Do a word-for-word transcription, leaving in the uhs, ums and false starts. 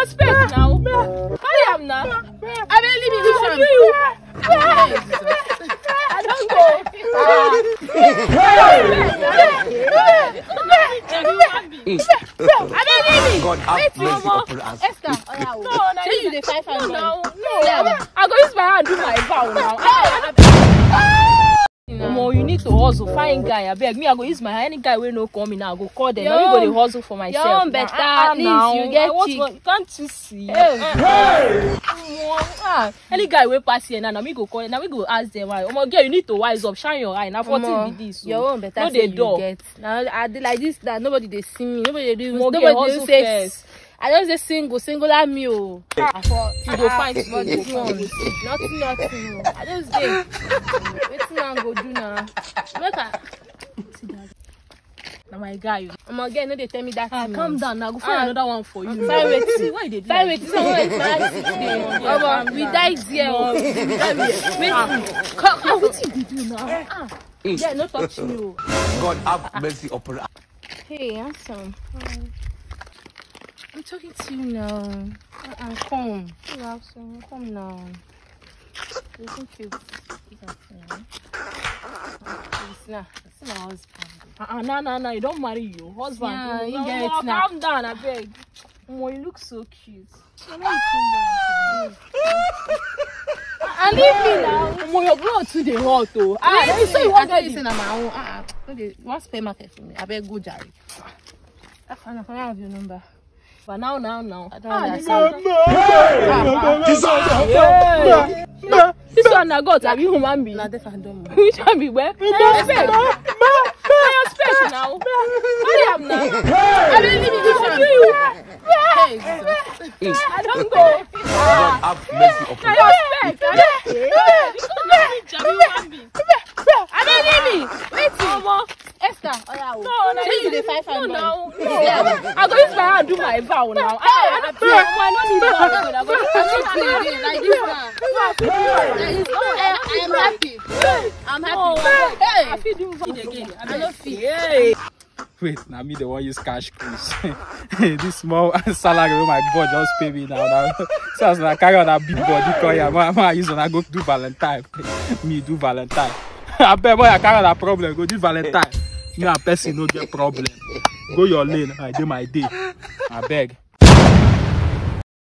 your space now. Hurry up now. I mean, leave me with I don't go. I mean, leave me. God have mercy upon us. Esther, oh yeah. No, no, Say you the five hundred. No, no. Yeah. I'm going to use my hand and do my vow now. No, you need to hustle. Find guy. I beg me. I go use my hand. Any guy will no call me now. I go call them. Now you go to hustle for myself. You're better. At least you get cheek. Can't you see? Hey. Hey. Ah, any guy will pass here now. Now we go call. Now we go ask them. Why? Oh my girl, you need to wise up. Shine your eye. Now fourteen be this. So. Your own better. No, they do. Get. Now I did like this. That nobody they see me. Nobody they do. Nobody they say. I don't say single, singular meal. Ah, for you go find what this one. Nothing, nothing. I just say, waiting and go do now. Make a. Now my guy, I'm again. No, they tell me that. Ah, calm down. Now go find ah, another one for you. Five waiting. Why did five waiting? Someone is mad today. Oh, we died here. Wait. Ah, what did you do now? Ah, yeah, no touch me. God have mercy upon us. Hey, handsome. I'm talking to you now. Uh-uh, come. Hey, handsome. Come now. You think you now. It's my husband. Uh-uh, no, no, no. You don't marry you. Husband. Yeah, you no, get no, it now. Calm down, I beg. Oh, you look so cute. So why you and leave me now. Oh, your blood too the hot though. Ah, let me say you want to listen on my own. Ah, okay. You want to pay market for me? I beg go Jerry. I can't have your number. But now, now, now. I don't understand. This one I got, have you human being? Nah, that's not dumb. Which one be where? Your space. Your space now. Hurry up now. I mean, leave me with you. I don't go. God have mercy upon us. Your space. I mean, leave me. Wait, Mama. Esther, oh yeah. No, no, say you the five hundred. No, no, no. I'm going to use my hand and do my vow now. I don't need that. I'm going to like this now. I am happy. I'm happy. Hey, I feel doing vow again. I don't feel. Hey. Wait, now me the one use cash please. This small salary with my boy just pay me now. now. So I was like, carry on that big body call here. I use when I go do Valentine. Me do Valentine. I bet boy I carry on that problem. Go do Valentine. Me and person no get problem. Go your lane. I do my day. I beg.